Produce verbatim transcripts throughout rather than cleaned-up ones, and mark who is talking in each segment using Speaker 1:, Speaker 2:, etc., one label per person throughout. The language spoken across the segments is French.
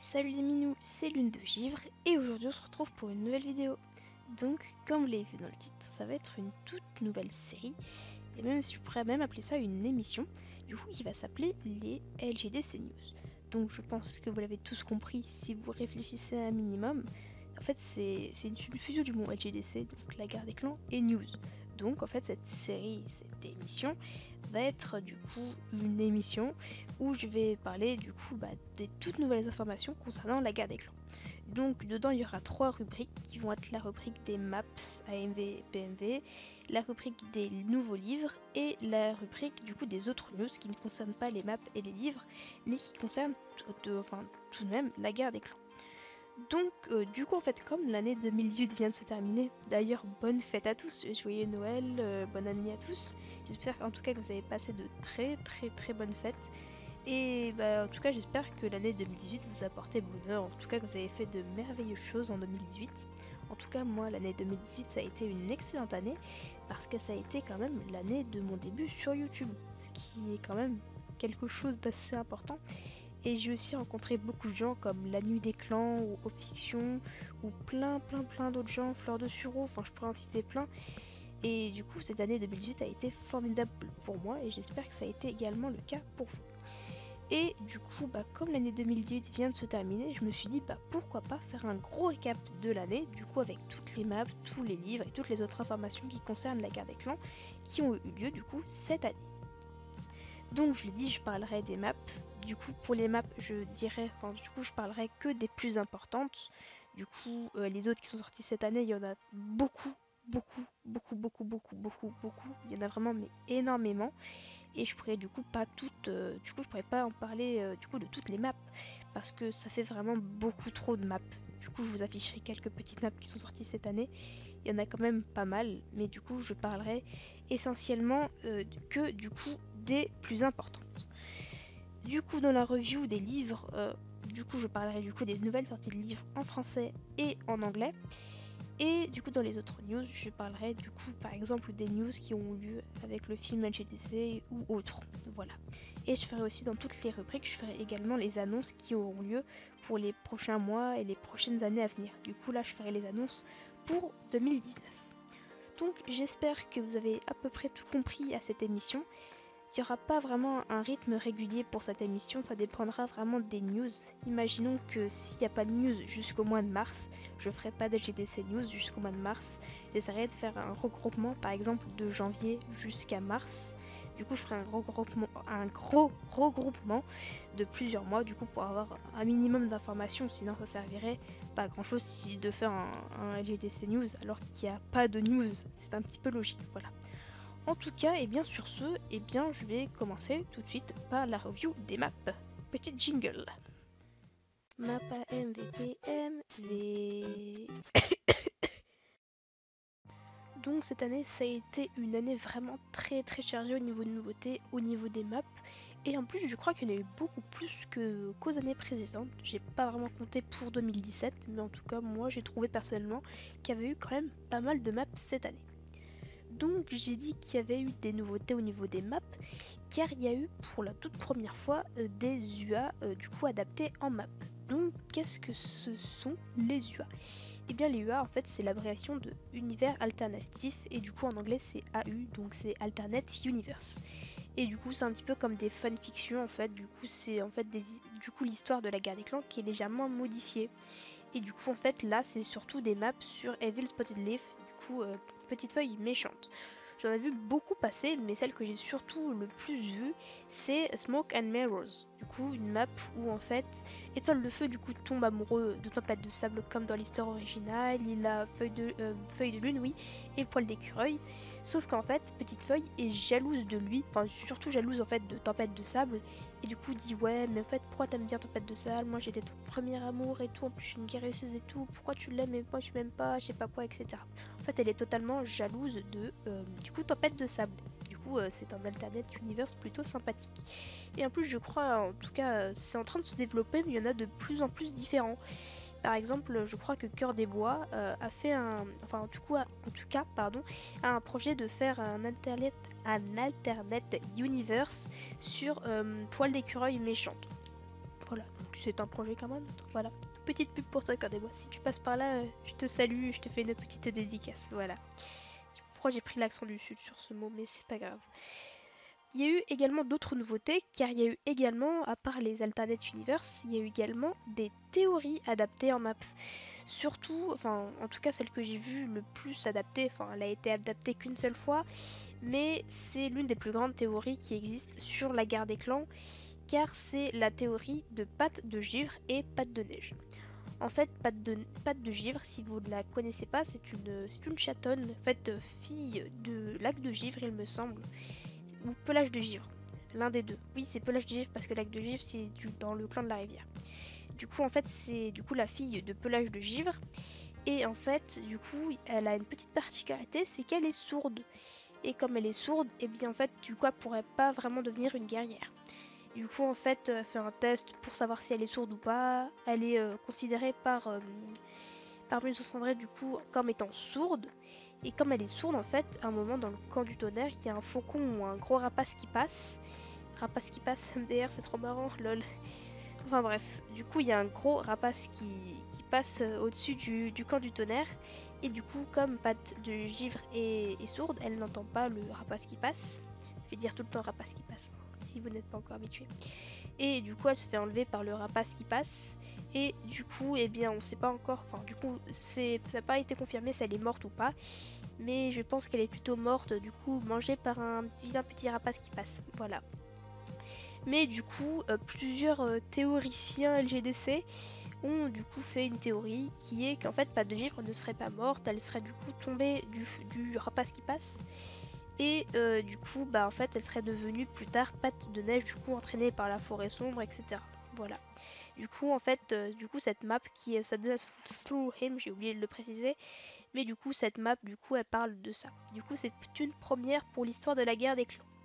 Speaker 1: Salut les minous, c'est Lune de Givre et aujourd'hui on se retrouve pour une nouvelle vidéo. Donc comme vous l'avez vu dans le titre, ça va être une toute nouvelle série et même je pourrais même appeler ça une émission, du coup qui va s'appeler les L G D C News. Donc je pense que vous l'avez tous compris si vous réfléchissez un minimum. En fait c'est une fusion du mot L G D C, donc la guerre des clans, et news. Donc en fait cette série, cette émission va être du coup une émission où je vais parler du coup bah, des toutes nouvelles informations concernant la guerre des clans. Donc dedans il y aura trois rubriques qui vont être la rubrique des maps A M V et P M V, la rubrique des nouveaux livres et la rubrique du coup des autres news qui ne concernent pas les maps et les livres mais qui concernent de, enfin, tout de même la guerre des clans. Donc euh, du coup en fait comme l'année deux mille dix-huit vient de se terminer, d'ailleurs bonne fête à tous, joyeux Noël, euh, bonne année à tous, j'espère en tout cas que vous avez passé de très très très bonnes fêtes et bah, en tout cas j'espère que l'année deux mille dix-huit vous a apporté bonheur, en tout cas que vous avez fait de merveilleuses choses en deux mille dix-huit. En tout cas moi l'année deux mille dix-huit ça a été une excellente année parce que ça a été quand même l'année de mon début sur YouTube, ce qui est quand même quelque chose d'assez important. Et j'ai aussi rencontré beaucoup de gens comme La Nuit des Clans ou Hope Fiction ou plein plein plein d'autres gens, Fleur de Sureau, enfin je pourrais en citer plein. Et du coup cette année deux mille dix-huit a été formidable pour moi et j'espère que ça a été également le cas pour vous. Et du coup bah, comme l'année deux mille dix-huit vient de se terminer, je me suis dit bah pourquoi pas faire un gros récap de l'année, du coup avec toutes les maps, tous les livres et toutes les autres informations qui concernent la guerre des clans qui ont eu lieu du coup cette année. Donc je l'ai dit, je parlerai des maps. Du coup pour les maps je dirais, enfin du coup je parlerai que des plus importantes. Du coup euh, les autres qui sont sortis cette année, il y en a beaucoup, beaucoup, beaucoup, beaucoup, beaucoup, beaucoup, beaucoup. Il y en a vraiment mais énormément. Et je pourrais du coup pas toutes, euh, du coup je pourrais pas en parler euh, du coup de toutes les maps parce que ça fait vraiment beaucoup trop de maps. Du coup je vous afficherai quelques petites maps qui sont sorties cette année. Il y en a quand même pas mal, mais du coup je parlerai essentiellement euh, que du coup des plus importantes. Du coup dans la review des livres, euh, du coup je parlerai du coup des nouvelles sorties de livres en français et en anglais. Et du coup dans les autres news, je parlerai du coup par exemple des news qui ont lieu avec le film L G D C ou autres, voilà. Et je ferai aussi dans toutes les rubriques, je ferai également les annonces qui auront lieu pour les prochains mois et les prochaines années à venir. Du coup là je ferai les annonces pour deux mille dix-neuf. Donc j'espère que vous avez à peu près tout compris à cette émission. Il n'y aura pas vraiment un rythme régulier pour cette émission, ça dépendra vraiment des news. Imaginons que s'il n'y a pas de news jusqu'au mois de mars, je ferai pas de L G D C News jusqu'au mois de mars. J'essaierai de faire un regroupement par exemple de janvier jusqu'à mars. Du coup je ferai un regroupement, un gros regroupement de plusieurs mois du coup pour avoir un minimum d'informations, sinon ça servirait pas à grand chose si de faire un, un L G D C News alors qu'il n'y a pas de news. C'est un petit peu logique, voilà. En tout cas, et bien sur ce, et bien je vais commencer tout de suite par la review des maps. Petite jingle. Map A M V P M V. Donc cette année, ça a été une année vraiment très très chargée au niveau de nouveautés, au niveau des maps. Et en plus, je crois qu'il y en a eu beaucoup plus que, qu'aux années précédentes. J'ai pas vraiment compté pour deux mille dix-sept, mais en tout cas, moi j'ai trouvé personnellement qu'il y avait eu quand même pas mal de maps cette année. Donc j'ai dit qu'il y avait eu des nouveautés au niveau des maps, car il y a eu pour la toute première fois euh, des U A euh, du coup adaptés en map. Donc qu'est-ce que ce sont les U A? Et bien les U A en fait c'est l'abréviation de univers alternatif et du coup en anglais c'est A U, donc c'est Alternate Universe. Et du coup c'est un petit peu comme des fanfictions en fait, du coup c'est en fait des, du coup l'histoire de la guerre des clans qui est légèrement modifiée. Et du coup en fait là c'est surtout des maps sur Evil Spotted Leaf, du coup euh, petite feuille méchante. J'en ai vu beaucoup passer, mais celle que j'ai surtout le plus vue, c'est Smoke and Mirrors. Du coup, une map où en fait, Étoile de Feu du coup tombe amoureux de Tempête de Sable comme dans l'histoire originale. Il a Feuille de, euh, Feuille de Lune, oui, et Poil d'écureuil. Sauf qu'en fait, Petite Feuille est jalouse de lui, enfin surtout jalouse en fait de Tempête de Sable. Et du coup dit ouais, mais en fait pourquoi t'aimes bien Tempête de Sable? Moi j'étais ton premier amour et tout, en plus je suis une guérisseuse et tout. Pourquoi tu l'aimes et moi tu m'aimes pas? Je sais pas quoi, et cetera. En fait, elle est totalement jalouse de euh, du coup Tempête de Sable. Du coup, euh, c'est un alternate universe plutôt sympathique. Et en plus, je crois, en tout cas, euh, c'est en train de se développer, mais il y en a de plus en plus différents. Par exemple, je crois que Cœur des Bois euh, a fait un, enfin, du coup, en tout cas, pardon, a un projet de faire un alternate, un alternate universe sur euh, Poil d'écureuil méchante. Voilà, donc c'est un projet comme un autre. Voilà, petite pub pour toi, Cordébois. Si tu passes par là, euh, je te salue, je te fais une petite dédicace. Voilà. Pourquoi j'ai pris l'accent du sud sur ce mot, mais c'est pas grave. Il y a eu également d'autres nouveautés, car il y a eu également, à part les Alternate Universe, il y a eu également des théories adaptées en map. Surtout, enfin, en tout cas celle que j'ai vue le plus adaptée, enfin, elle a été adaptée qu'une seule fois, mais c'est l'une des plus grandes théories qui existent sur la guerre des clans, car c'est la théorie de Patte de Givre et Patte de Neige. En fait, Patte de, Patte de Givre, si vous ne la connaissez pas, c'est une, c'est une chatonne, en fait, fille de Lac de Givre, il me semble, ou Pelage de Givre, l'un des deux. Oui, c'est Pelage de Givre parce que Lac de Givre, c'est dans le clan de la rivière. Du coup, en fait, c'est du coup la fille de Pelage de Givre, et en fait, du coup, elle a une petite particularité, c'est qu'elle est sourde. Et comme elle est sourde, et eh bien en fait, du coup, elle pourrait pas vraiment devenir une guerrière. Du coup, en fait, elle fait un test pour savoir si elle est sourde ou pas. Elle est euh, considérée par, euh, par Muse Cendrée, du coup, comme étant sourde. Et comme elle est sourde, en fait, à un moment dans le camp du tonnerre, il y a un faucon ou un gros rapace qui passe. Rapace qui passe, M D R, c'est trop marrant, lol. Enfin bref, du coup, il y a un gros rapace qui, qui passe euh, au-dessus du, du camp du tonnerre. Et du coup, comme Patte de Givre est, est sourde, elle n'entend pas le rapace qui passe. Je vais dire tout le temps rapace qui passe, si vous n'êtes pas encore habitué. Et du coup, elle se fait enlever par le rapace qui passe. Et du coup, eh bien, on sait pas encore. Enfin, du coup, c'est, ça n'a pas été confirmé si elle est morte ou pas. Mais je pense qu'elle est plutôt morte, du coup, mangée par un vilain petit rapace qui passe. Voilà. Mais du coup, euh, plusieurs euh, théoriciens L G D C ont du coup fait une théorie qui est qu'en fait, Patte de Givre ne serait pas morte. Elle serait du coup tombée du, du rapace qui passe. Et euh, du coup, bah en fait, elle serait devenue plus tard Patte de Neige, du coup entraînée par la forêt sombre, et cetera. Voilà. Du coup, en fait, euh, du coup, cette map qui est s'adresse Through Him, j'ai oublié de le préciser, mais du coup, cette map, du coup, elle parle de ça. Du coup, c'est une première pour l'histoire de la guerre des clans.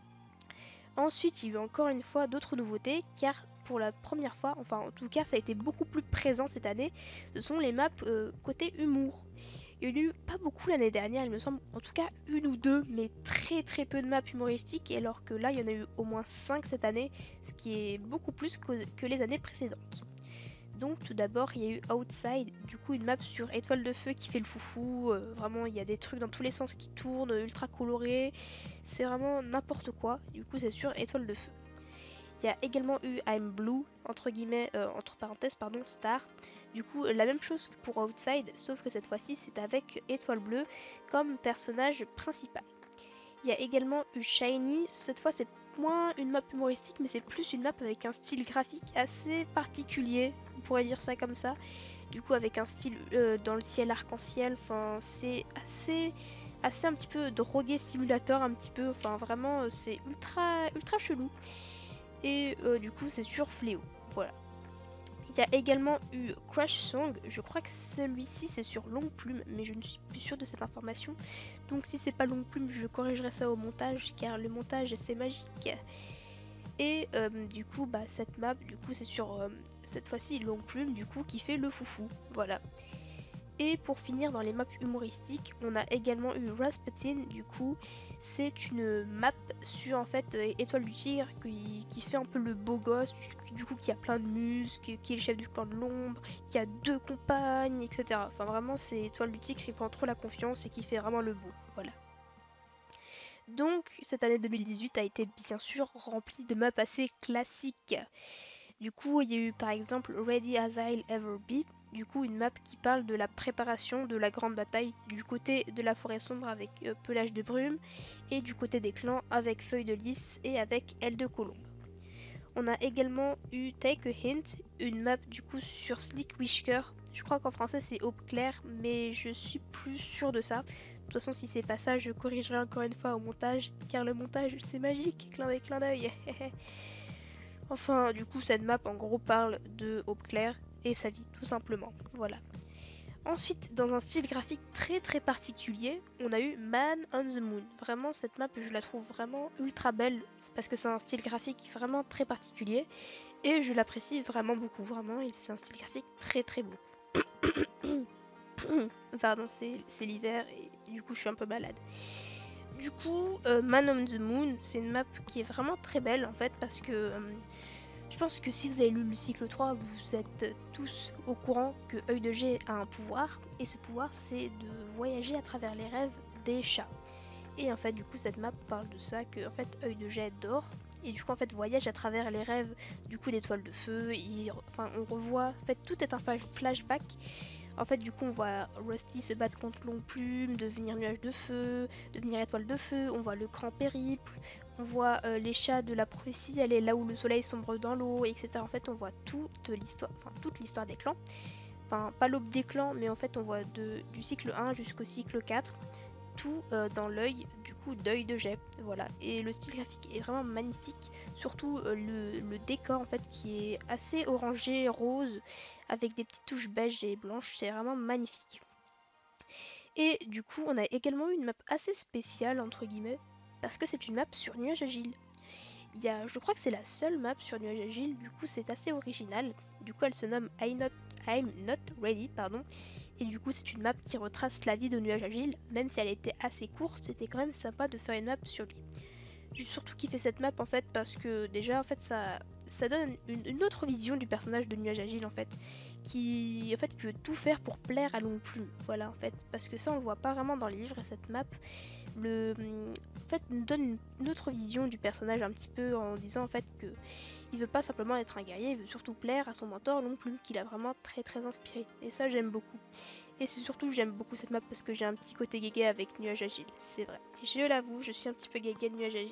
Speaker 1: Ensuite, il y a eu encore une fois d'autres nouveautés, car pour la première fois, enfin en tout cas, ça a été beaucoup plus présent cette année, ce sont les maps euh, côté humour. Il y en a eu pas beaucoup l'année dernière, il me semble, en tout cas une ou deux, mais très très peu de maps humoristiques, alors que là il y en a eu au moins cinq cette année, ce qui est beaucoup plus que, que les années précédentes. Donc tout d'abord il y a eu Outside, du coup une map sur Étoile de Feu qui fait le foufou, euh, vraiment il y a des trucs dans tous les sens qui tournent, ultra colorés, c'est vraiment n'importe quoi, du coup c'est sur Étoile de Feu. Il y a également eu I'm Blue, entre guillemets, euh, entre parenthèses, pardon, Star. Du coup, la même chose que pour Outside, sauf que cette fois-ci, c'est avec Étoile Bleue comme personnage principal. Il y a également eu Shiny, cette fois c'est moins une map humoristique, mais c'est plus une map avec un style graphique assez particulier, on pourrait dire ça comme ça. Du coup, avec un style euh, dans le ciel arc-en-ciel, enfin, c'est assez, assez un petit peu drogué simulateur, un petit peu, enfin, vraiment, c'est ultra, ultra chelou. Et euh, du coup c'est sur Fléau, voilà. Il y a également eu Crash Song, je crois que celui-ci c'est sur Longue Plume, mais je ne suis plus sûre de cette information. Donc si c'est pas Longue Plume, je corrigerai ça au montage, car le montage c'est magique. Et euh, du coup bah cette map, du coup c'est sur euh, cette fois-ci Longue Plume, du coup qui fait le foufou, voilà. Et pour finir dans les maps humoristiques, on a également eu Rasputin, du coup c'est une map sur en fait Étoile du Tigre qui, qui fait un peu le beau gosse, du coup qui a plein de muscles, qui est le chef du clan de l'ombre, qui a deux compagnes, et cetera. Enfin vraiment c'est Étoile du Tigre qui prend trop la confiance et qui fait vraiment le beau, voilà. Donc cette année deux mille dix-huit a été bien sûr remplie de maps assez classiques. Du coup, il y a eu par exemple Ready as I'll Ever Be, du coup une map qui parle de la préparation de la grande bataille du côté de la forêt sombre avec euh, Pelage de Brume et du côté des clans avec Feuille de Lys et avec Aile de Colombe. On a également eu Take a Hint, une map du coup sur Slick Whisker. Je crois qu'en français c'est Aube Claire, mais je suis plus sûre de ça. De toute façon, si c'est pas ça, je corrigerai encore une fois au montage, car le montage c'est magique, clin d'œil, clin d'œil. Enfin, du coup, cette map en gros parle de Aube Claire et sa vie, tout simplement. Voilà. Ensuite, dans un style graphique très très particulier, on a eu Man on the Moon. Vraiment, cette map, je la trouve vraiment ultra belle, parce que c'est un style graphique vraiment très particulier, et je l'apprécie vraiment beaucoup, vraiment, c'est un style graphique très très beau. Pardon, c'est l'hiver, et du coup, je suis un peu malade. Du coup, euh, Man on the Moon, c'est une map qui est vraiment très belle, en fait, parce que... Euh, Je pense que si vous avez lu le cycle trois, vous êtes tous au courant que Œil de Jet a un pouvoir, et ce pouvoir c'est de voyager à travers les rêves des chats. Et en fait du coup cette map parle de ça, que en fait Œil de Jet dort, et du coup en fait voyage à travers les rêves du coup d'étoiles de feu, il, enfin on revoit, en fait tout est un flashback. En fait, du coup, on voit Rusty se battre contre Longue Plume, devenir nuage de feu, devenir étoile de feu. On voit le grand périple. On voit euh, les chats de la prophétie aller là où le soleil sombre dans l'eau, et cetera. En fait, on voit toute l'histoire, enfin toute l'histoire des clans. Enfin, pas l'aube des clans, mais en fait, on voit de, du cycle un jusqu'au cycle quatre. Tout euh, dans l'œil du coup d'Œil de Jet, voilà. Et le style graphique est vraiment magnifique, surtout euh, le, le décor en fait qui est assez orangé rose avec des petites touches beige et blanches, c'est vraiment magnifique. Et du coup on a également eu une map assez spéciale entre guillemets parce que c'est une map sur Nuage Agile. Il y a, je crois que c'est la seule map sur Nuage Agile, du coup c'est assez original. Du coup elle se nomme I'm Not, I'm Not Ready, pardon. Et du coup c'est une map qui retrace la vie de Nuage Agile, même si elle était assez courte, c'était quand même sympa de faire une map sur lui. J'ai surtout kiffé cette map en fait parce que déjà en fait ça, ça donne une, une autre vision du personnage de Nuage Agile en fait, qui en fait peut tout faire pour plaire à Longue Plume, voilà en fait, parce que ça on le voit pas vraiment dans le livre, et cette map le, en fait, nous donne une autre vision du personnage un petit peu en disant en fait que il veut pas simplement être un guerrier, il veut surtout plaire à son mentor Longue Plume qui l'a vraiment très très inspiré, et ça j'aime beaucoup. Et c'est surtout j'aime beaucoup cette map parce que j'ai un petit côté guégué avec Nuage Agile, c'est vrai. Je l'avoue, je suis un petit peu guégué de Nuage Agile.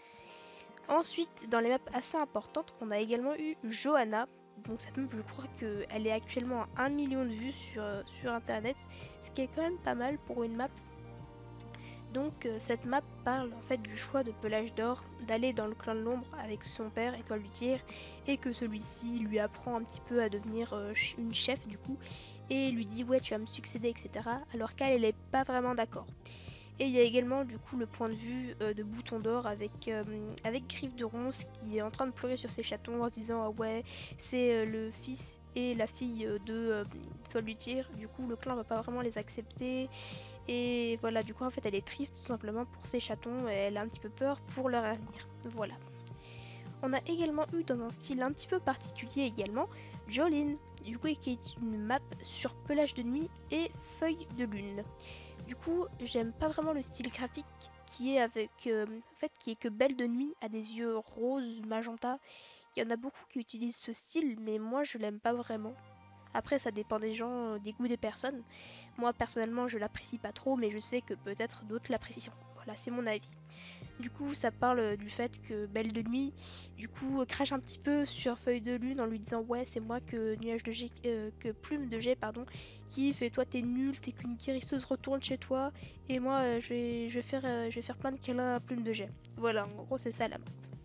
Speaker 1: Ensuite, dans les maps assez importantes, on a également eu Johanna. Donc cette map, je crois qu'elle est actuellement à un million de vues sur, sur internet, ce qui est quand même pas mal pour une map. Donc euh, cette map parle en fait du choix de Pelage d'Or d'aller dans le clan de l'ombre avec son père Étoile du Tir, et que celui-ci lui apprend un petit peu à devenir euh, une chef du coup, et lui dit ouais tu vas me succéder, etc. alors qu'elle elle est pas vraiment d'accord. Et il y a également du coup le point de vue euh, de Bouton d'Or avec, euh, avec Griffe de Ronce qui est en train de pleurer sur ses chatons en se disant ah ouais c'est euh, le fils et la fille euh, de euh, Étoile du Tir, du coup le clan va pas vraiment les accepter, et voilà du coup en fait elle est triste tout simplement pour ses chatons et elle a un petit peu peur pour leur avenir, voilà. On a également eu dans un style un petit peu particulier également Jolene, du coup qui est une map sur pelage de nuit et feuilles de lune. Du coup, j'aime pas vraiment le style graphique qui est avec, euh, en fait, qui est que Belle de Nuit a des yeux roses, magenta. Il y en a beaucoup qui utilisent ce style, mais moi je l'aime pas vraiment. Après, ça dépend des gens, euh, des goûts des personnes. Moi personnellement, je l'apprécie pas trop, mais je sais que peut-être d'autres l'apprécient. Voilà, c'est mon avis. Du coup, ça parle du fait que Belle de Nuit, du coup, crache un petit peu sur Feuille de Lune en lui disant ouais, c'est moi que nuage de G, euh, que Plume de Jet, pardon, qui fait toi t'es nul, t'es qu'une guérisseuse, retourne chez toi, et moi euh, je, vais, je, vais faire, euh, je vais faire plein de câlins à Plume de Jet. Voilà, en gros, c'est ça la map.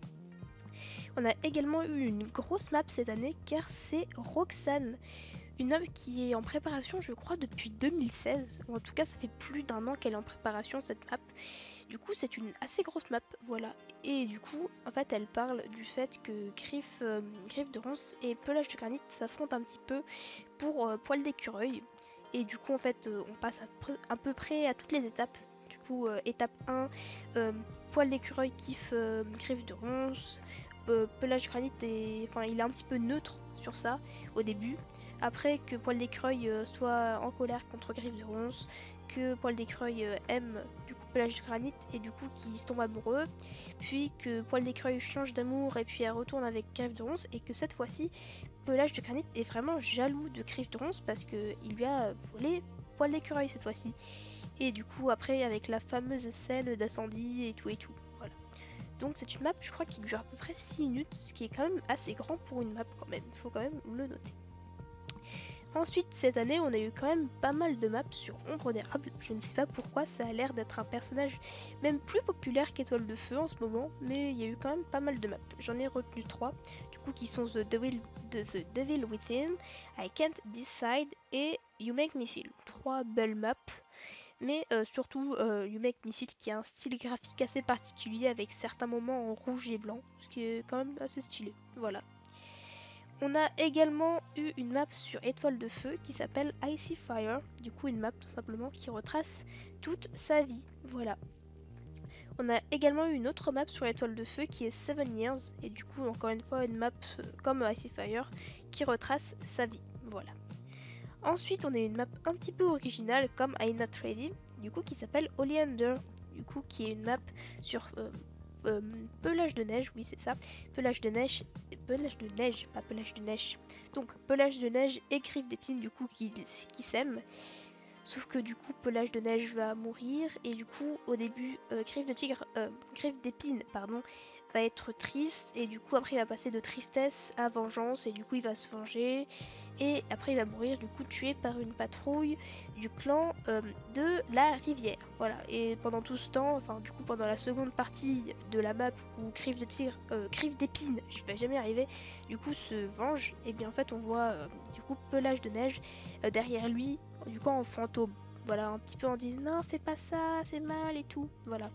Speaker 1: On a également eu une grosse map cette année car c'est Roxane. Une map qui est en préparation, je crois, depuis deux mille seize, ou en tout cas, ça fait plus d'un an qu'elle est en préparation cette map. Du coup, c'est une assez grosse map, voilà. Et du coup, en fait, elle parle du fait que Griffe, euh, Griffe de Ronce et Pelage de Granit s'affrontent un petit peu pour euh, Poil d'écureuil. Et du coup, en fait, euh, on passe à peu, à peu près à toutes les étapes. Du coup, euh, étape un, euh, Poil d'écureuil kiffe euh, Griffe de Ronce. Euh, Pelage de Granit est, enfin, il est un petit peu neutre sur ça au début. Après que Poil d'écureuil euh, soit en colère contre Griffe de Ronce, que Poil d'écureuil euh, aime du coup Pelage de Granit et du coup qui se tombe amoureux, puis que Poil d'écureuil change d'amour et puis elle retourne avec Griffe de Ronce, et que cette fois-ci Pelage de Granit est vraiment jaloux de Griffe de Ronce parce qu'il lui a volé Poil d'écureuil cette fois-ci. Et du coup après avec la fameuse scène d'incendie et tout et tout, voilà. Donc c'est une map je crois qui dure à peu près six minutes, ce qui est quand même assez grand pour une map quand même, il faut quand même le noter. Ensuite, cette année, on a eu quand même pas mal de maps sur Ombre d'érable. Je ne sais pas pourquoi, ça a l'air d'être un personnage même plus populaire qu'Étoile de Feu en ce moment, mais il y a eu quand même pas mal de maps. J'en ai retenu trois, du coup, qui sont The Devil, The Devil Within, I Can't Decide et You Make Me Feel. Trois belles maps, mais euh, surtout euh, You Make Me Feel qui a un style graphique assez particulier avec certains moments en rouge et blanc, ce qui est quand même assez stylé. Voilà. On a également eu une map sur Étoile de Feu qui s'appelle Icy Fire, du coup une map tout simplement qui retrace toute sa vie, voilà. On a également eu une autre map sur l'étoile de feu qui est Seven Years, et du coup encore une fois une map euh, comme Icy Fire qui retrace sa vie, voilà. Ensuite on a une map un petit peu originale comme I'm Not Ready, du coup qui s'appelle Oleander, du coup qui est une map sur euh, euh, pelage de neige, oui c'est ça, pelage de neige, pelage de neige, pas pelage de neige, donc pelage de neige et griffes d'épines du coup qui, qui s'aiment. Sauf que du coup, pelage de neige va mourir et du coup, au début, euh, griffe de tigre, euh, griffe d'épine, pardon, va être triste et du coup après il va passer de tristesse à vengeance et du coup il va se venger et après il va mourir du coup tué par une patrouille du clan euh, de la rivière. Voilà. Et pendant tout ce temps, enfin du coup pendant la seconde partie de la map où griffe de tigre, euh, griffe d'épine, je vais jamais y arriver, du coup se venge et bien en fait on voit euh, du coup pelage de neige euh, derrière lui. Du coup en fantôme, voilà, un petit peu en disant non fais pas ça, c'est mal et tout, voilà.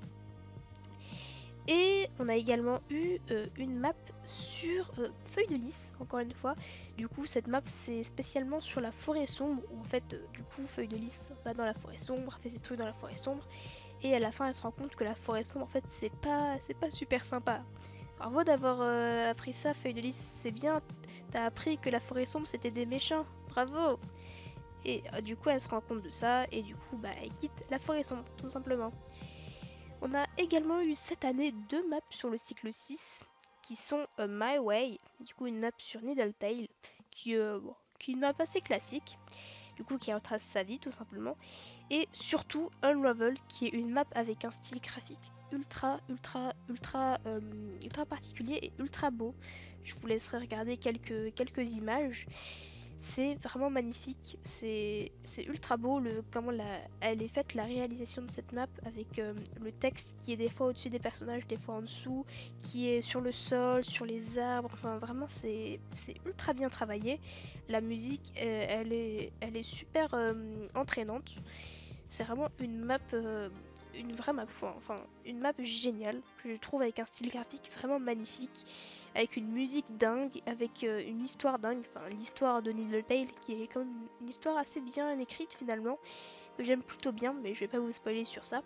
Speaker 1: Et on a également eu euh, une map sur euh, feuille de lys, encore une fois. Du coup cette map c'est spécialement sur la forêt sombre, où en fait euh, du coup feuille de lys va dans la forêt sombre, fait ses trucs dans la forêt sombre, et à la fin elle se rend compte que la forêt sombre en fait c'est pas, c'est pas super sympa. Bravo d'avoir euh, appris ça feuille de lys, c'est bien, t'as appris que la forêt sombre c'était des méchants, bravo. Et euh, du coup elle se rend compte de ça et du coup bah elle quitte la forêt sombre tout simplement. On a également eu cette année deux maps sur le cycle six qui sont euh, My Way, du coup une map sur Needletail qui, euh, bon, qui est une map assez classique, du coup qui retrace sa vie tout simplement, et surtout Unravel qui est une map avec un style graphique ultra ultra ultra euh, ultra particulier et ultra beau. Je vous laisserai regarder quelques, quelques images. C'est vraiment magnifique, c'est ultra beau le, comment la, elle est faite, la réalisation de cette map avec euh, le texte qui est des fois au-dessus des personnages, des fois en dessous, qui est sur le sol, sur les arbres, enfin vraiment c'est ultra bien travaillé. La musique, euh, elle, est, elle est super euh, entraînante, c'est vraiment une map, euh, une vraie map, enfin une map géniale, que je trouve avec un style graphique vraiment magnifique, avec une musique dingue, avec euh, une histoire dingue, enfin l'histoire de Needletail qui est quand même une histoire assez bien écrite finalement, que j'aime plutôt bien, mais je vais pas vous spoiler sur ça.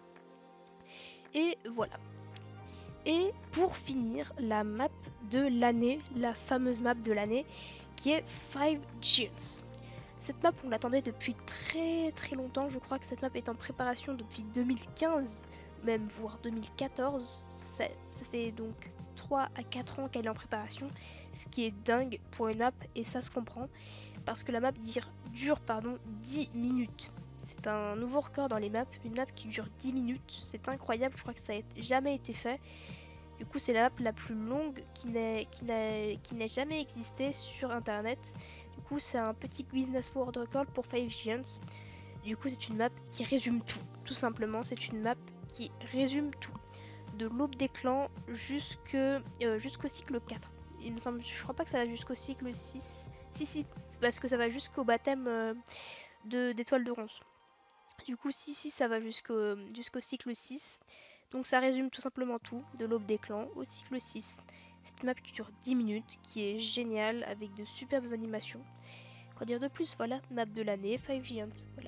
Speaker 1: Et voilà. Et pour finir, la map de l'année, la fameuse map de l'année, qui est Five Giants. Cette map, on l'attendait depuis très très longtemps. Je crois que cette map est en préparation depuis deux mille quinze, même voire deux mille quatorze. Ça, ça fait donc trois à quatre ans qu'elle est en préparation, ce qui est dingue pour une map, et ça se comprend, parce que la map dure, dure pardon, dix minutes. C'est un nouveau record dans les maps, une map qui dure dix minutes, c'est incroyable, je crois que ça n'a jamais été fait. Du coup, c'est la map la plus longue qui n'ait jamais existé sur internet. Du coup, c'est un petit Guinness World Record pour Five Giants. Du coup, c'est une map qui résume tout. Tout simplement, c'est une map qui résume tout. De l'aube des clans jusqu'au euh, jusqu'au cycle quatre. Il me semble, je crois pas que ça va jusqu'au cycle six. Si, si, parce que ça va jusqu'au baptême euh, d'étoiles de, de ronce. Du coup, si, si, ça va jusqu'au jusqu'au cycle six. Donc ça résume tout simplement tout, de l'aube des clans au cycle six. C'est une map qui dure dix minutes, qui est géniale, avec de superbes animations. Quoi dire de plus, voilà, map de l'année, Five Giants, voilà.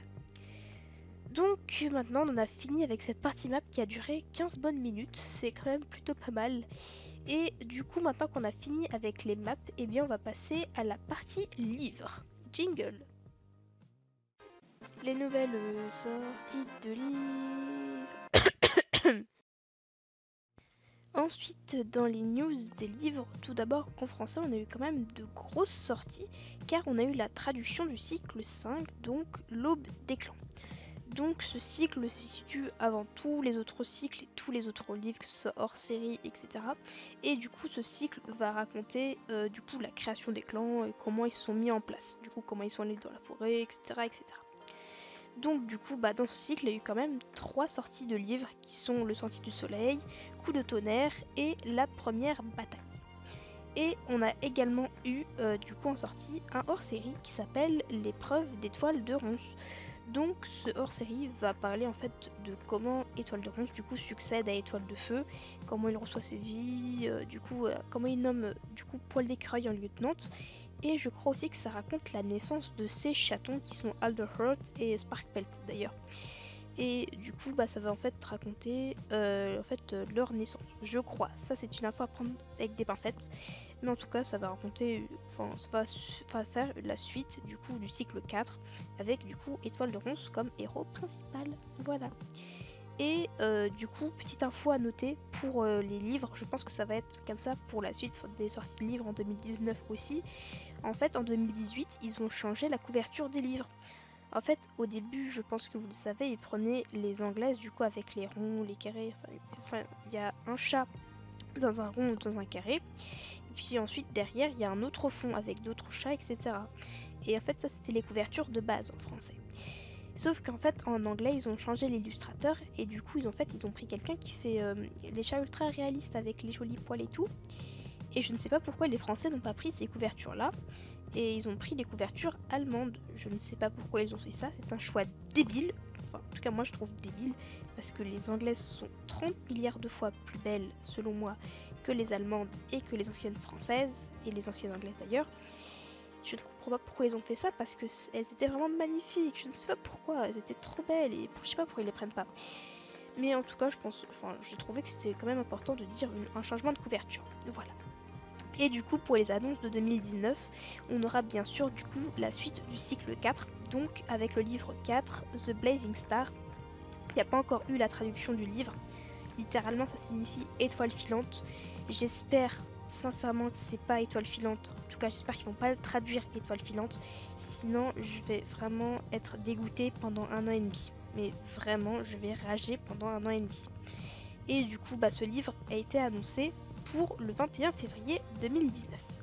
Speaker 1: Donc maintenant on en a fini avec cette partie map qui a duré quinze bonnes minutes, c'est quand même plutôt pas mal. Et du coup maintenant qu'on a fini avec les maps, eh bien on va passer à la partie livre. Jingle. Les nouvelles sorties de livres. Ensuite, dans les news des livres, tout d'abord en français, on a eu quand même de grosses sorties, car on a eu la traduction du cycle cinq, donc l'aube des clans. Donc ce cycle se situe avant tous les autres cycles et tous les autres livres, que ce soit hors série, et cetera. Et du coup, ce cycle va raconter euh, du coup la création des clans et comment ils se sont mis en place, du coup comment ils sont allés dans la forêt, et cetera, et cetera. Donc du coup, bah, dans ce cycle, il y a eu quand même trois sorties de livres qui sont Le Sentier du Soleil, Coup de tonnerre et La Première Bataille. Et on a également eu euh, du coup en sortie un hors-série qui s'appelle L'épreuve d'étoiles de ronce. Donc ce hors-série va parler en fait de comment Étoile de Ronce du coup succède à Étoile de Feu, comment il reçoit ses vies, euh, du coup euh, comment il nomme euh, du coup Poil d'écureuil en lieutenante. Et je crois aussi que ça raconte la naissance de ces chatons qui sont Alderheart et Sparkpelt d'ailleurs. Et du coup, bah, ça va en fait raconter euh, en fait, euh, leur naissance, je crois. Ça, c'est une info à prendre avec des pincettes. Mais en tout cas, ça va raconter, enfin, ça va, ça va faire la suite du coup du cycle quatre avec du coup Étoile de Ronce comme héros principal. Voilà. Et euh, du coup, petite info à noter pour euh, les livres, je pense que ça va être comme ça pour la suite des sorties de livres en deux mille dix-neuf aussi. En fait, en deux mille dix-huit, ils ont changé la couverture des livres. En fait, au début, je pense que vous le savez, ils prenaient les anglaises du coup avec les ronds, les carrés. Enfin, il y a un chat dans un rond ou dans un carré. Et puis ensuite, derrière, il y a un autre fond avec d'autres chats, et cetera. Et en fait, ça, c'était les couvertures de base en français. Sauf qu'en fait, en anglais, ils ont changé l'illustrateur et du coup, ils ont fait, ils ont pris quelqu'un qui fait euh, les chats ultra réalistes avec les jolis poils et tout. Et je ne sais pas pourquoi les Français n'ont pas pris ces couvertures-là. Et ils ont pris les couvertures allemandes. Je ne sais pas pourquoi ils ont fait ça. C'est un choix débile. Enfin, en tout cas, moi, je trouve débile. Parce que les anglaises sont trente milliards de fois plus belles, selon moi, que les allemandes et que les anciennes françaises. Et les anciennes anglaises d'ailleurs. Je ne comprends pas pourquoi ils ont fait ça. Parce que elles étaient vraiment magnifiques. Je ne sais pas pourquoi. Elles étaient trop belles. Et je sais pas pourquoi ils les prennent pas. Mais en tout cas, je pense, enfin, j'ai trouvé que c'était quand même important de dire une, un changement de couverture. Voilà. Et du coup, pour les annonces de deux mille dix-neuf, on aura bien sûr du coup la suite du cycle quatre, donc avec le livre quatre, The Blazing Star. Il n'y a pas encore eu la traduction du livre. Littéralement, ça signifie étoile filante. J'espère sincèrement que c'est pas étoile filante. En tout cas, j'espère qu'ils vont pas le traduire étoile filante. Sinon, je vais vraiment être dégoûtée pendant un an et demi. Mais vraiment, je vais rager pendant un an et demi. Et du coup, bah, ce livre a été annoncé pour le vingt et un février deux mille dix-neuf.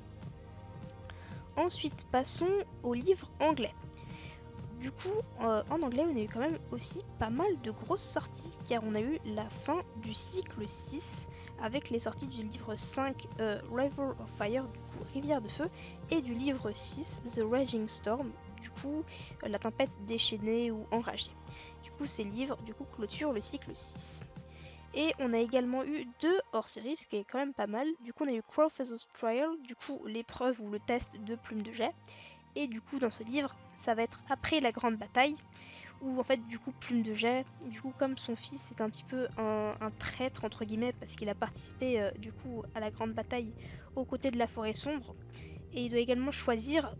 Speaker 1: Ensuite, passons au livre anglais. Du coup, euh, en anglais, on a eu quand même aussi pas mal de grosses sorties, car on a eu la fin du cycle six, avec les sorties du livre cinq, euh, River of Fire, du coup, Rivière de Feu, et du livre six, The Raging Storm, du coup, euh, La Tempête déchaînée ou Enragée. Du coup, ces livres, du coup, clôturent le cycle six. Et on a également eu deux hors-série, ce qui est quand même pas mal. Du coup, on a eu Crowfeather's Trial, du coup, l'épreuve ou le test de Plume de Jet. Et du coup, dans ce livre, ça va être après la grande bataille, où en fait, du coup, Plume de Jet, du coup, comme son fils est un petit peu un, un traître, entre guillemets, parce qu'il a participé, euh, du coup, à la grande bataille aux côtés de la forêt sombre. Et il doit également choisir...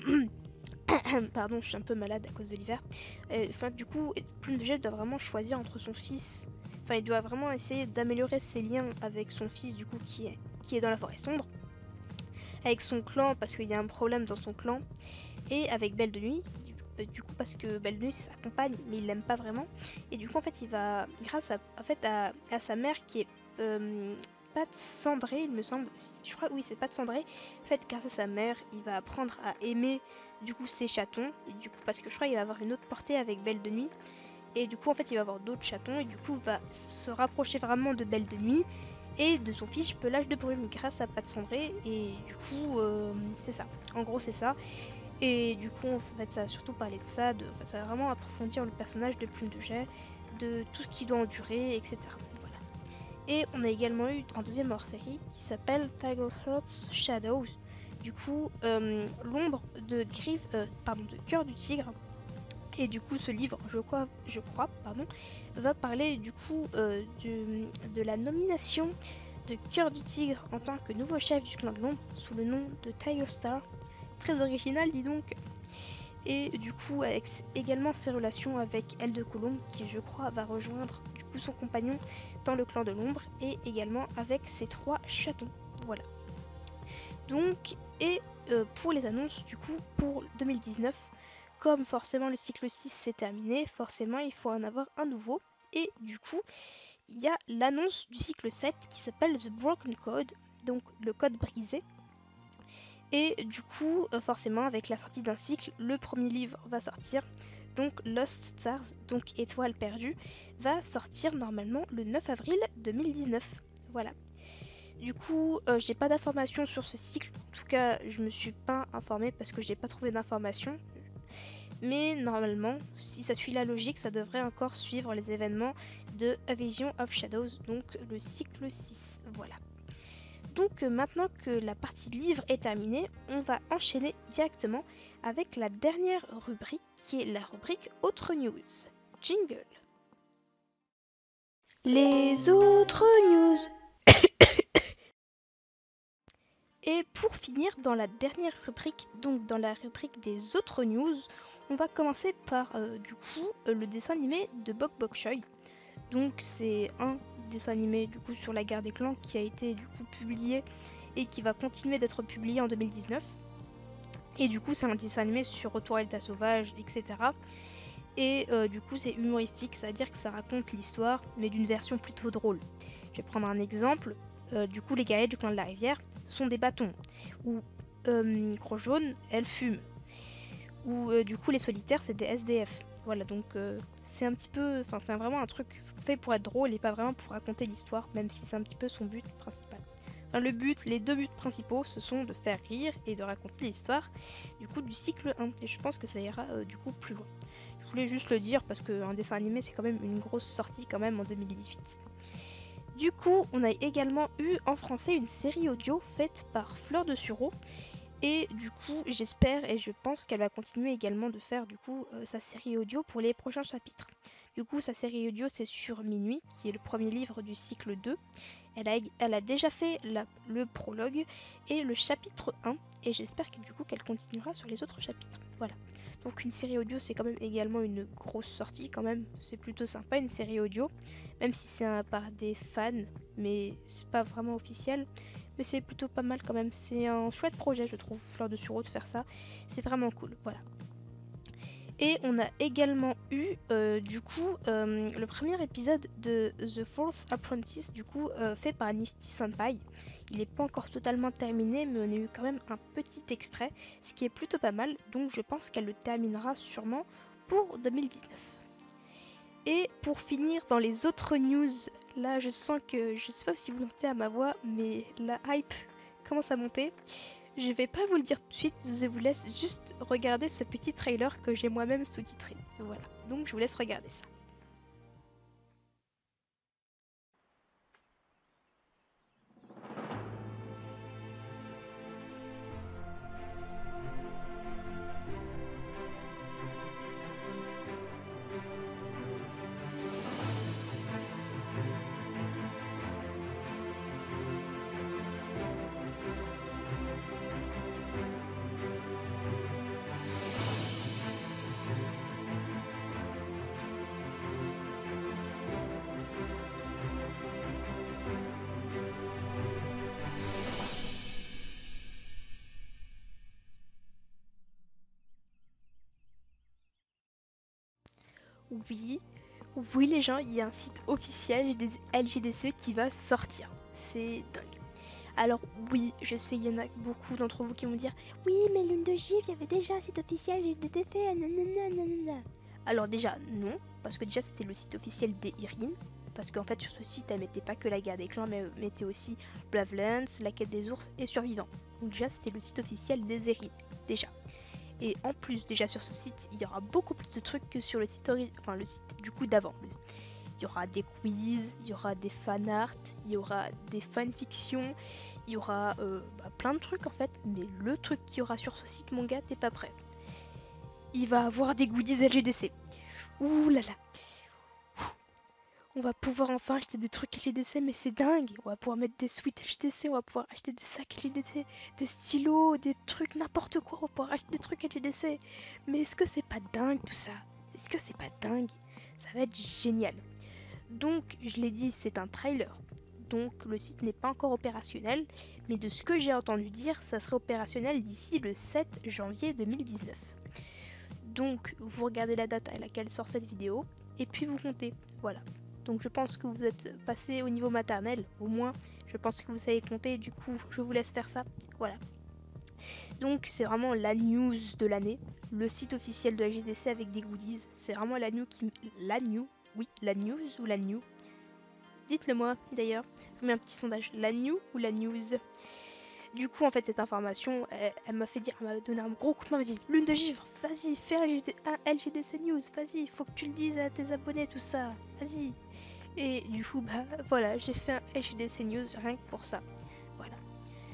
Speaker 1: Pardon, je suis un peu malade à cause de l'hiver. Euh, enfin, du coup, Plume de Jet doit vraiment choisir entre son fils... Enfin, il doit vraiment essayer d'améliorer ses liens avec son fils, du coup, qui est, qui est dans la forêt sombre. Avec son clan, parce qu'il y a un problème dans son clan. Et avec Belle de Nuit, du, du coup, parce que Belle de Nuit, c'est sa compagne, mais il l'aime pas vraiment. Et du coup, en fait, il va, grâce à, en fait, à, à sa mère qui est euh, Pat Cendré, il me semble. Je crois, oui, c'est Pat Cendré. En fait, grâce à sa mère, il va apprendre à aimer, du coup, ses chatons. Et du coup, parce que je crois qu'il va avoir une autre portée avec Belle de Nuit. Et du coup, en fait, il va avoir d'autres chatons et du coup, va se rapprocher vraiment de Belle de Nuit et de son fils Pelage de Brume grâce à Pat Cendré. Et du coup, euh, c'est ça. En gros, c'est ça. Et du coup, en fait, ça a surtout parlé de ça. De, enfin, ça va vraiment approfondir le personnage de Plume de Jet, de tout ce qu'il doit endurer, et cetera. Voilà. Et on a également eu un deuxième hors-série qui s'appelle Tiger Heart's Shadows. Du coup, euh, l'ombre de Griffe, euh, pardon, de Cœur du Tigre. Et du coup, ce livre, je crois, je crois pardon, va parler du coup euh, de, de la nomination de Cœur du Tigre en tant que nouveau chef du clan de l'ombre sous le nom de Tiger Star. Très original, dis donc. Et du coup, avec également ses relations avec Elle de Colombe, qui je crois va rejoindre du coup son compagnon dans le clan de l'ombre, et également avec ses trois chatons. Voilà. Donc, et euh, pour les annonces du coup pour deux mille dix-neuf, comme forcément le cycle six s'est terminé, forcément il faut en avoir un nouveau. Et du coup, il y a l'annonce du cycle sept qui s'appelle The Broken Code, donc le code brisé. Et du coup, euh, forcément, avec la sortie d'un cycle, le premier livre va sortir. Donc Lost Stars, donc Étoile perdue, va sortir normalement le neuf avril deux mille dix-neuf. Voilà. Du coup, euh, j'ai pas d'informations sur ce cycle. En tout cas, je me suis pas informée parce que j'ai pas trouvé d'informations. Mais normalement, si ça suit la logique, ça devrait encore suivre les événements de A Vision of Shadows, donc le cycle six. Voilà. Donc euh, maintenant que la partie de livre est terminée, on va enchaîner directement avec la dernière rubrique qui est la rubrique Autre News. Jingle. les autres news. Et pour finir, dans la dernière rubrique, donc dans la rubrique des autres news, on va commencer par euh, du coup euh, le dessin animé de Bok Bok Choy. Donc c'est un dessin animé du coup sur la guerre des clans qui a été du coup publié et qui va continuer d'être publié en deux mille dix-neuf. Et du coup c'est un dessin animé sur Retour à l'état sauvage, et cetera. Et euh, du coup c'est humoristique, c'est-à-dire que ça raconte l'histoire mais d'une version plutôt drôle. Je vais prendre un exemple. Euh, du coup les guerriers du clan de la rivière sont des bâtons, ou euh, Gros Jaune, elle fume, ou euh, du coup les solitaires c'est des S D F. Voilà, donc euh, c'est un petit peu, enfin c'est vraiment un truc fait pour être drôle et pas vraiment pour raconter l'histoire, même si c'est un petit peu son but principal. Enfin le but, les deux buts principaux, ce sont de faire rire et de raconter l'histoire du coup du cycle un, et je pense que ça ira euh, du coup plus loin. Je voulais juste le dire parce qu'un dessin animé c'est quand même une grosse sortie quand même en deux mille dix-huit. Du coup, on a également eu en français une série audio faite par Fleur de Sureau. Et du coup, j'espère et je pense qu'elle va continuer également de faire du coup euh, sa série audio pour les prochains chapitres. Du coup, sa série audio, c'est sur Minuit, qui est le premier livre du cycle deux. Elle a, elle a déjà fait la, le prologue et le chapitre un. Et j'espère que du coup qu'elle continuera sur les autres chapitres. Voilà. Donc une série audio, c'est quand même également une grosse sortie quand même. C'est plutôt sympa une série audio, même si c'est par des fans, mais c'est pas vraiment officiel. Mais c'est plutôt pas mal quand même. C'est un chouette projet, je trouve, Fleur de Sureau, de faire ça. C'est vraiment cool, voilà. Et on a également eu, euh, du coup, euh, le premier épisode de The Fourth Apprentice, du coup, euh, fait par Nifty Senpai. Il n'est pas encore totalement terminé, mais on a eu quand même un petit extrait, ce qui est plutôt pas mal. Donc je pense qu'elle le terminera sûrement pour deux mille dix-neuf. Et pour finir, dans les autres news, là je sens que, je sais pas si vous l'entendez à ma voix, mais la hype commence à monter. Je vais pas vous le dire tout de suite, je vous laisse juste regarder ce petit trailer que j'ai moi-même sous-titré. Voilà, donc je vous laisse regarder ça. Oui, oui les gens, il y a un site officiel des L G D C qui va sortir. C'est dingue. Alors oui, je sais, il y en a beaucoup d'entre vous qui vont dire « Oui, mais Lune de Givre, il y avait déjà un site officiel L G D C, nanana, nanana. » Alors déjà, non, parce que déjà c'était le site officiel des Irines. Parce qu'en fait sur ce site, elle mettait pas que la guerre des clans, mais elle mettait aussi Blavelands, la quête des ours et Survivants. Donc déjà c'était le site officiel des Irines, déjà. Et en plus, déjà sur ce site, il y aura beaucoup plus de trucs que sur le site, enfin, le site du coup d'avant. Il y aura des quiz, il y aura des fanarts, il y aura des fanfictions, il y aura euh, bah, plein de trucs en fait. Mais le truc qu'il y aura sur ce site, mon gars, t'es pas prêt. Il va avoir des goodies L G D C. Ouh là là. On va pouvoir enfin acheter des trucs L G D C, mais c'est dingue. On va pouvoir mettre des suites L G D C, on va pouvoir acheter des sacs L G D C, des stylos, des trucs, n'importe quoi. On va pouvoir acheter des trucs L G D C. Mais est-ce que c'est pas dingue tout ça? Est-ce que c'est pas dingue? Ça va être génial. Donc, je l'ai dit, c'est un trailer. Donc, le site n'est pas encore opérationnel. Mais de ce que j'ai entendu dire, ça serait opérationnel d'ici le sept janvier deux mille dix-neuf. Donc, vous regardez la date à laquelle sort cette vidéo. Et puis, vous comptez. Voilà. Donc je pense que vous êtes passé au niveau maternel, au moins je pense que vous savez compter, du coup je vous laisse faire ça, voilà. Donc c'est vraiment la news de l'année, le site officiel de la G D C avec des goodies, c'est vraiment la news qui... La news Oui, la news ou la news Dites-le moi d'ailleurs, je vous mets un petit sondage, la news ou la news? Du coup en fait cette information, elle, elle m'a fait dire, elle m'a donné un gros coup de main, elle m'a dit Lune de Givre, vas-y fais un L G D C news, vas-y, faut que tu le dises à tes abonnés tout ça, vas-y. Et du coup, bah voilà, j'ai fait un L G D C News rien que pour ça. Voilà.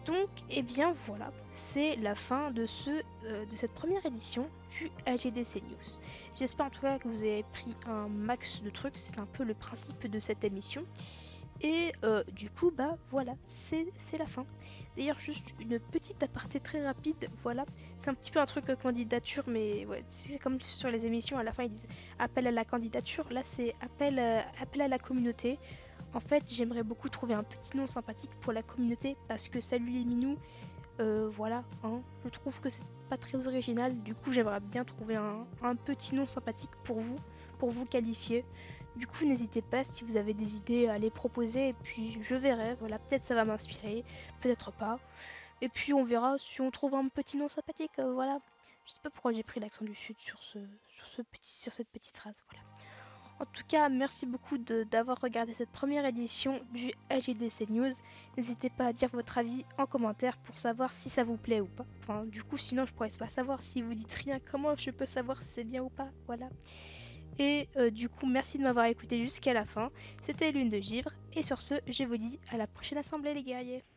Speaker 1: Donc, eh bien voilà, c'est la fin de, ce, euh, de cette première édition du A G D C News. J'espère en tout cas que vous avez pris un max de trucs, c'est un peu le principe de cette émission. Et euh, du coup, bah voilà, c'est la fin. D'ailleurs, juste une petite aparté très rapide, voilà, c'est un petit peu un truc euh, candidature, mais ouais, c'est comme sur les émissions, à la fin ils disent appel à la candidature, là c'est appel, euh, appel à la communauté. En fait, j'aimerais beaucoup trouver un petit nom sympathique pour la communauté parce que salut les minous, euh, voilà, hein, je trouve que c'est pas très original. Du coup, j'aimerais bien trouver un, un petit nom sympathique pour vous, pour vous qualifier. Du coup, n'hésitez pas si vous avez des idées à les proposer et puis je verrai. Voilà, peut-être ça va m'inspirer, peut-être pas. Et puis on verra si on trouve un petit nom sympathique. Euh, voilà, je sais pas pourquoi j'ai pris l'accent du sud sur ce, sur ce petit, sur cette petite phrase. Voilà. En tout cas, merci beaucoup d'avoir regardé cette première édition du A G D C News. N'hésitez pas à dire votre avis en commentaire pour savoir si ça vous plaît ou pas. Enfin, du coup, sinon je pourrais pas savoir si vous dites rien. Comment je peux savoir si c'est bien ou pas? Voilà. Et euh, du coup, merci de m'avoir écouté jusqu'à la fin. C'était Lune de Givre. Et sur ce, je vous dis à la prochaine assemblée les guerriers.